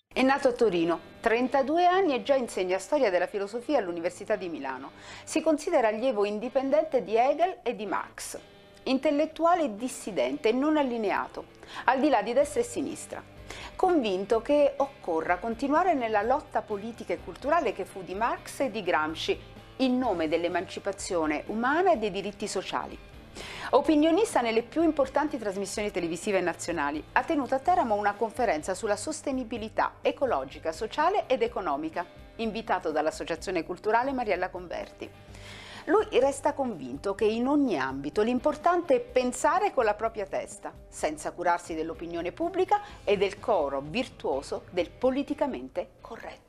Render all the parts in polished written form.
È nato a Torino, 32 anni e già insegna storia della filosofia all'Università di Milano. Si considera allievo indipendente di Hegel e di Marx, intellettuale dissidente e non allineato, al di là di destra e sinistra. Convinto che occorra continuare nella lotta politica e culturale che fu di Marx e di Gramsci, in nome dell'emancipazione umana e dei diritti sociali. Opinionista nelle più importanti trasmissioni televisive nazionali, ha tenuto a Teramo una conferenza sulla sostenibilità ecologica, sociale ed economica, invitato dall'Associazione Culturale Mariella Converti. Lui resta convinto che in ogni ambito l'importante è pensare con la propria testa, senza curarsi dell'opinione pubblica e del coro virtuoso del politicamente corretto.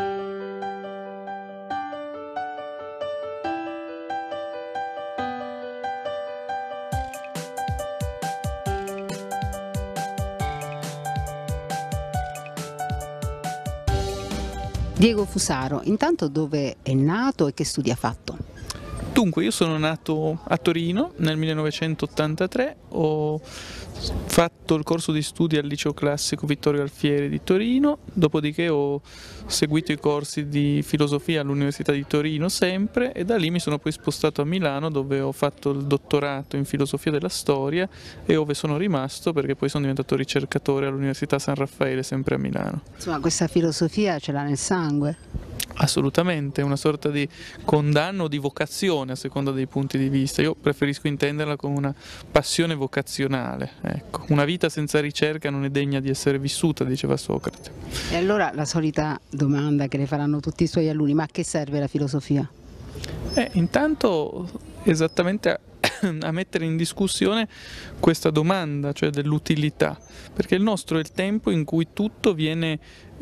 Diego Fusaro, intanto dove è nato e che studi ha fatto? Dunque, io sono nato a Torino nel 1983, ho fatto il corso di studi al liceo classico Vittorio Alfieri di Torino, dopodiché ho seguito i corsi di filosofia all'Università di Torino sempre e da lì mi sono poi spostato a Milano dove ho fatto il dottorato in filosofia della storia e dove sono rimasto perché poi sono diventato ricercatore all'Università San Raffaele sempre a Milano. Insomma, questa filosofia ce l'ha nel sangue? Assolutamente, è una sorta di condanno, di vocazione a seconda dei punti di vista. Io preferisco intenderla come una passione vocazionale. Ecco. Una vita senza ricerca non è degna di essere vissuta, diceva Socrate. E allora la solita domanda che le faranno tutti i suoi alunni, ma a che serve la filosofia? Intanto esattamente a mettere in discussione questa domanda, cioè dell'utilità, perché il nostro è il tempo in cui tutto viene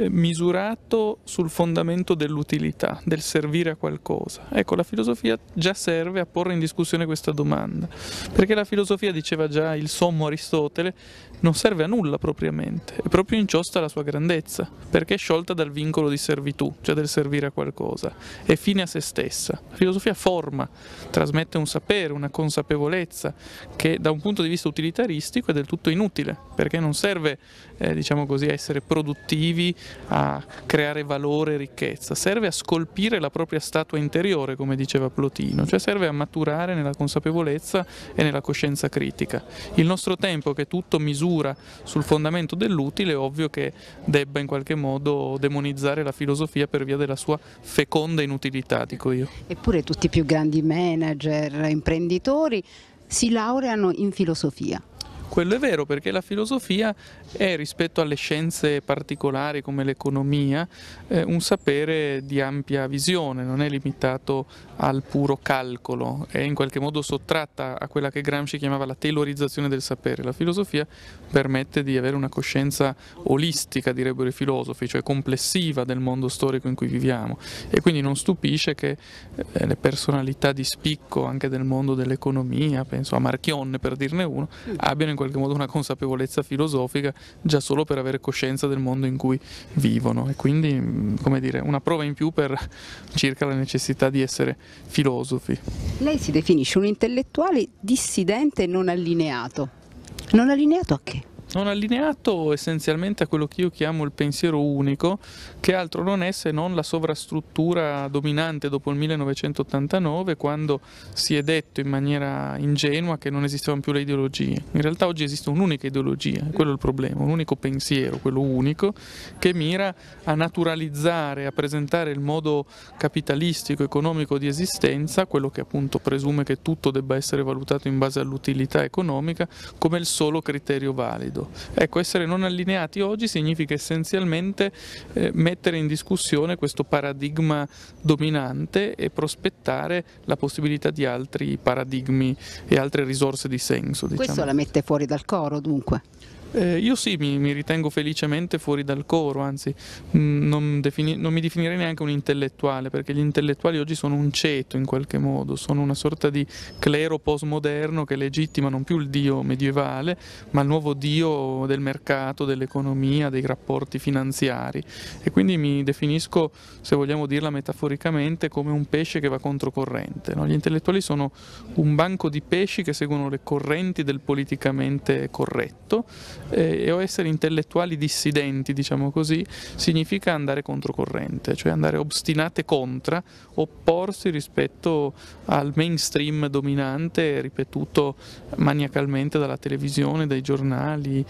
misurato sul fondamento dell'utilità, del servire a qualcosa. Ecco, la filosofia già serve a porre in discussione questa domanda, perché la filosofia, diceva già il sommo Aristotele, non serve a nulla propriamente, è proprio in ciò sta la sua grandezza, perché è sciolta dal vincolo di servitù, cioè del servire a qualcosa, è fine a se stessa. La filosofia forma, trasmette un sapere, una consapevolezza che da un punto di vista utilitaristico è del tutto inutile, perché non serve, diciamo così, a essere produttivi, a creare valore e ricchezza, serve a scolpire la propria statua interiore, come diceva Plotino, cioè serve a maturare nella consapevolezza e nella coscienza critica. Il nostro tempo, che tutto misura sul fondamento dell'utile, è ovvio che debba in qualche modo demonizzare la filosofia per via della sua feconda inutilità, dico io. Eppure tutti i più grandi manager, imprenditori si laureano in filosofia. Quello è vero, perché la filosofia è, rispetto alle scienze particolari come l'economia, un sapere di ampia visione, non è limitato al puro calcolo, è in qualche modo sottratta a quella che Gramsci chiamava la taylorizzazione del sapere. La filosofia permette di avere una coscienza olistica, direbbero i filosofi, cioè complessiva del mondo storico in cui viviamo, e quindi non stupisce che le personalità di spicco anche del mondo dell'economia, penso a Marchionne per dirne uno, abbiano in qualche modo una consapevolezza filosofica già solo per avere coscienza del mondo in cui vivono, e quindi, come dire, una prova in più per circa la necessità di essere filosofi. Lei si definisce un intellettuale dissidente e non allineato. Non allineato a che? Non allineato essenzialmente a quello che io chiamo il pensiero unico, che altro non è se non la sovrastruttura dominante dopo il 1989, quando si è detto in maniera ingenua che non esistevano più le ideologie. In realtà oggi esiste un'unica ideologia, quello è il problema, un unico pensiero, quello unico, che mira a naturalizzare, a presentare il modo capitalistico, economico di esistenza, quello che appunto presume che tutto debba essere valutato in base all'utilità economica, come il solo criterio valido. Ecco, essere non allineati oggi significa essenzialmente mettere in discussione questo paradigma dominante e prospettare la possibilità di altri paradigmi e altre risorse di senso, diciamo. Questo la mette fuori dal coro, dunque? Io sì, mi ritengo felicemente fuori dal coro, anzi non mi definirei neanche un intellettuale, perché gli intellettuali oggi sono un ceto in qualche modo, sono una sorta di clero postmoderno che legittima non più il Dio medievale, ma il nuovo Dio del mercato, dell'economia, dei rapporti finanziari, e quindi mi definisco, se vogliamo dirla metaforicamente, come un pesce che va controcorrente, no? Gli intellettuali sono un banco di pesci che seguono le correnti del politicamente corretto o essere intellettuali dissidenti, diciamo così, significa andare controcorrente, cioè andare obstinate contra, opporsi rispetto al mainstream dominante ripetuto maniacalmente dalla televisione, dai giornali,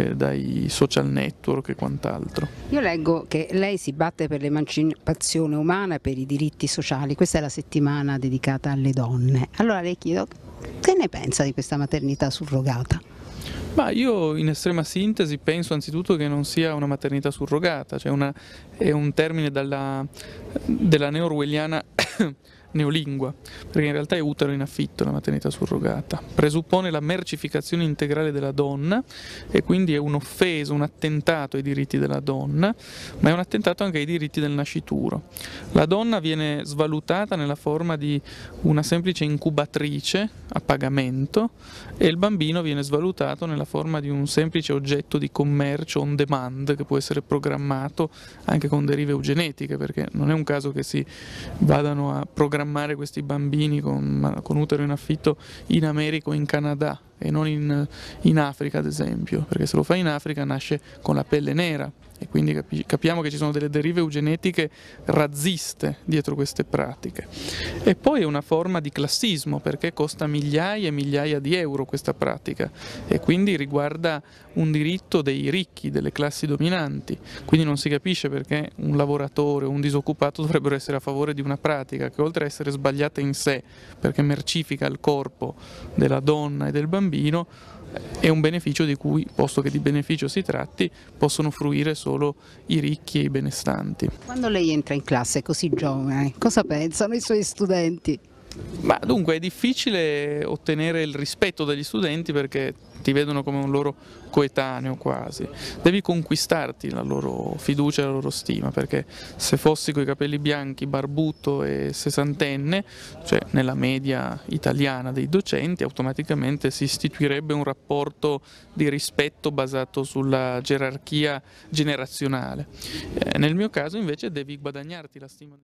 dai social network e quant'altro. Io leggo che lei si batte per l'emancipazione umana e per i diritti sociali, questa è la settimana dedicata alle donne. Allora le chiedo, che ne pensa di questa maternità surrogata? Ma io in estrema sintesi penso anzitutto che non sia una maternità surrogata, cioè è un termine della neo-orwelliana neolingua, perché in realtà è utero in affitto la maternità surrogata, presuppone la mercificazione integrale della donna e quindi è un'offesa, un attentato ai diritti della donna, ma è un attentato anche ai diritti del nascituro. La donna viene svalutata nella forma di una semplice incubatrice a pagamento e il bambino viene svalutato nella forma di un semplice oggetto di commercio on demand che può essere programmato anche con derive eugenetiche, perché non è un caso che si vadano a programmare questi bambini con utero in affitto in America o in Canada e non in Africa ad esempio, perché se lo fa in Africa nasce con la pelle nera e quindi capiamo che ci sono delle derive eugenetiche razziste dietro queste pratiche. E poi è una forma di classismo perché costa migliaia e migliaia di euro questa pratica e quindi riguarda un diritto dei ricchi, delle classi dominanti, quindi non si capisce perché un lavoratore o un disoccupato dovrebbero essere a favore di una pratica che oltre a essere sbagliata in sé perché mercifica il corpo della donna e del bambino è un beneficio di cui, posto che di beneficio si tratti, possono fruire solo i ricchi e i benestanti. Quando lei entra in classe così giovane, cosa pensano i suoi studenti? Ma dunque è difficile ottenere il rispetto degli studenti perché ti vedono come un loro coetaneo quasi. Devi conquistarti la loro fiducia e la loro stima, perché se fossi coi capelli bianchi, barbuto e sessantenne, cioè nella media italiana dei docenti, automaticamente si istituirebbe un rapporto di rispetto basato sulla gerarchia generazionale. Nel mio caso invece devi guadagnarti la stima